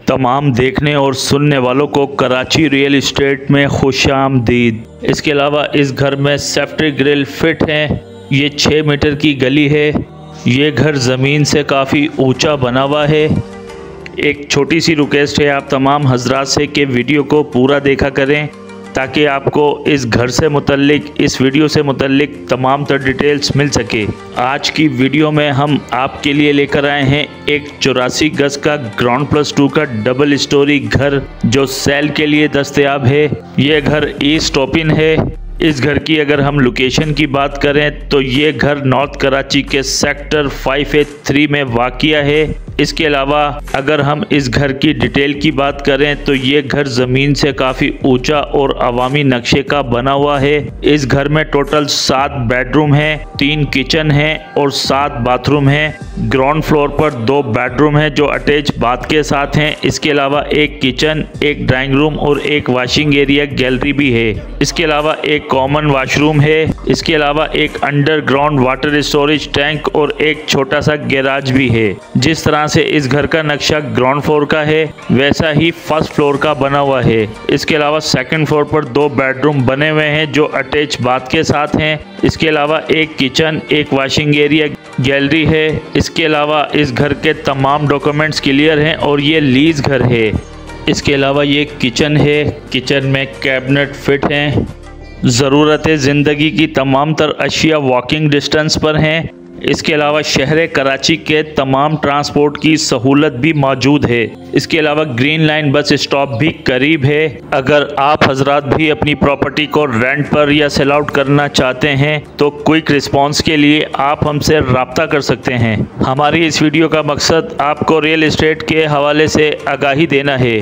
तमाम देखने और सुनने वालों को कराची रियल एस्टेट में खुशामदीद। इसके अलावा इस घर में सेफ्टी ग्रिल फिट हैं। ये 6 मीटर की गली है। ये घर ज़मीन से काफ़ी ऊंचा बना हुआ है। एक छोटी सी रिक्वेस्ट है आप तमाम हजरात से कि वीडियो को पूरा देखा करें ताकि आपको इस घर से मुतल्लिक, इस वीडियो से मुतल्लिक तमाम तर डिटेल्स मिल सके। आज की वीडियो में हम आपके लिए लेकर आए हैं एक 84 गज का ग्राउंड प्लस 2 का डबल स्टोरी घर जो सेल के लिए दस्तयाब है। ये घर ईस्ट ओपन है। इस घर की अगर हम लोकेशन की बात करें तो ये घर नॉर्थ कराची के सेक्टर 5A3 में वाक़िया है। इसके अलावा अगर हम इस घर की डिटेल की बात करें तो ये घर ज़मीन से काफ़ी ऊंचा और अवामी नक्शे का बना हुआ है। इस घर में टोटल 7 बेडरूम हैं, 3 किचन हैं और 7 बाथरूम हैं। ग्राउंड फ्लोर पर 2 बेडरूम हैं जो अटैच बाथ के साथ हैं। इसके अलावा एक किचन, एक ड्राइंग रूम और एक वॉशिंग एरिया गैलरी भी है। इसके अलावा एक कॉमन वॉशरूम है। इसके अलावा एक अंडरग्राउंड वाटर स्टोरेज टैंक और एक छोटा सा गैराज भी है। जिस तरह से इस घर का नक्शा ग्राउंड फ्लोर का है वैसा ही फर्स्ट फ्लोर का बना हुआ है। इसके अलावा सेकंड फ्लोर पर 2 बेडरूम बने हुए हैं जो अटैच बाथ के साथ हैं। इसके अलावा एक किचन, एक वॉशिंग एरिया गैलरी है। इसके अलावा इस घर के तमाम डॉक्यूमेंट्स क्लियर हैं और ये लीज घर है। इसके अलावा ये किचन है। किचन में कैबिनेट फिट हैं। ज़रूरत ज़िंदगी की तमाम तर अशिया वॉकिंग डिस्टेंस पर हैं। इसके अलावा शहर कराची के तमाम ट्रांसपोर्ट की सहूलत भी मौजूद है। इसके अलावा ग्रीन लाइन बस स्टॉप भी करीब है। अगर आप हजरात भी अपनी प्रॉपर्टी को रेंट पर या सेल आउट करना चाहते हैं तो क्विक रिस्पांस के लिए आप हमसे रब्ता कर सकते हैं। हमारी इस वीडियो का मकसद आपको रियल एस्टेट के हवाले से आगाही देना है।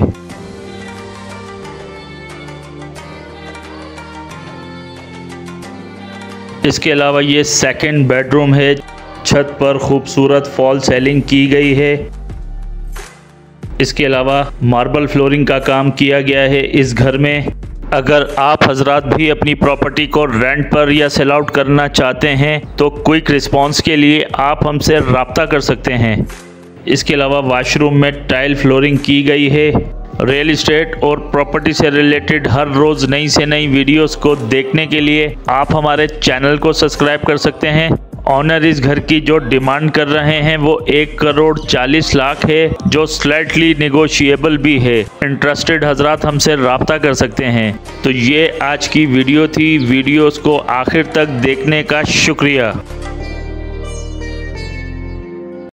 इसके अलावा ये सेकंड बेडरूम है। छत पर खूबसूरत फॉल सीलिंग की गई है। इसके अलावा मार्बल फ्लोरिंग का काम किया गया है इस घर में। अगर आप हजरात भी अपनी प्रॉपर्टी को रेंट पर या सेल आउट करना चाहते हैं तो क्विक रिस्पांस के लिए आप हमसे रब्ता कर सकते हैं। इसके अलावा वॉशरूम में टाइल फ्लोरिंग की गई है। रियल एस्टेट और प्रॉपर्टी से रिलेटेड हर रोज़ नई से नई वीडियोस को देखने के लिए आप हमारे चैनल को सब्सक्राइब कर सकते हैं। ऑनर इस घर की जो डिमांड कर रहे हैं वो 1,40,00,000 है जो स्लाइटली नेगोशिएबल भी है। इंटरेस्टेड हजरात हमसे रब्ता कर सकते हैं। तो ये आज की वीडियो थी। वीडियोस को आखिर तक देखने का शुक्रिया।